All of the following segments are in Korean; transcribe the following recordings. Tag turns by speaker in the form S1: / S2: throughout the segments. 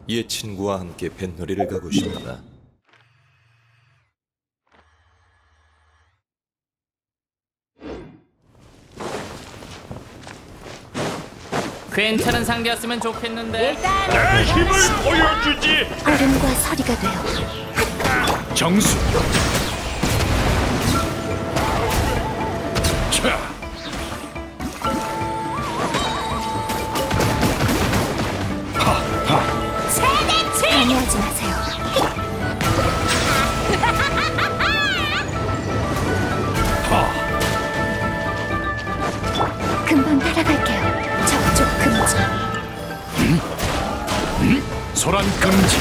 S1: 옛 친구와 함께 뱃놀이를 가고 싶다.
S2: 괜찮은 상대였으면 좋겠는데.
S3: 일단
S4: 내 힘을 보여주지.
S3: 얼음과 서리가 되어
S4: 정수. 자,
S3: 방해하지 마세요. 금방 따라갈게요. 저쪽 금지.
S4: 소란 금지.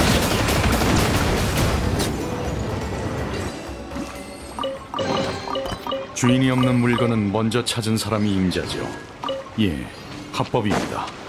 S4: 주인이 없는 물건은 먼저 찾은 사람이 임자죠. 예, 합법입니다.